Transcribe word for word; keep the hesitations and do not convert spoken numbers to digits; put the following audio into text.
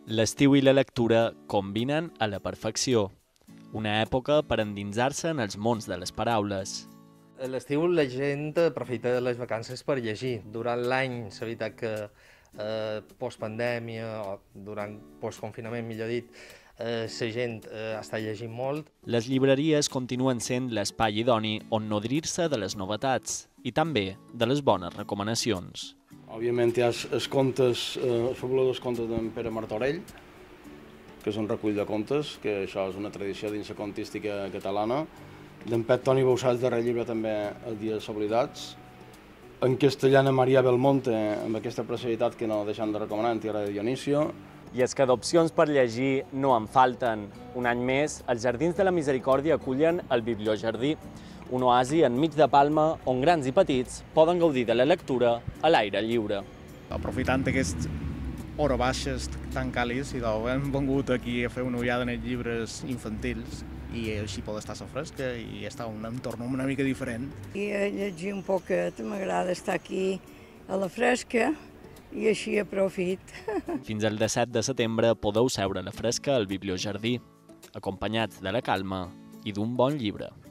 L'estiu i la lectura combinen a la perfecció. Una època per endinsar-se en els mons de les paraules. A l'estiu la gent aprofita les vacances per llegir. Durant l'any s'ha evitat que eh, postpandèmia o durant postconfinament, millor dit, eh, la gent eh, està llegint molt. Les llibreries continuen sent l'espai idoni on nodrir-se de les novetats i també de les bones recomanacions. Òbviament hi ha els contes, eh, els fabulosos contes d'en Pere Martorell, que és un recull de contes, que això és una tradició dins la contística catalana. D'en Pet Toni Bausà, el darrer llibre també, Els dies oblidats. En castellana, Maria Belmonte, amb aquesta precisitat que no deixem de recomanar, en Tierra de Dionisio. I és que d'opcions per llegir no en falten. Un any més, els Jardins de la Misericòrdia acullen el Bibliojardí, un oasi enmig de Palma on grans i petits poden gaudir de la lectura a l'aire lliure. Aprofitant aquests hores baixes tan càlids, hem vingut aquí a fer una ullada en els llibres infantils i així pot estar a la fresca i estar en un entorn una mica diferent. I a llegir un poquet, m'agrada estar aquí a la fresca i així aprofit. Fins al disset de setembre podeu seure a la fresca al Bibliojardí, acompanyats de la calma i d'un bon llibre.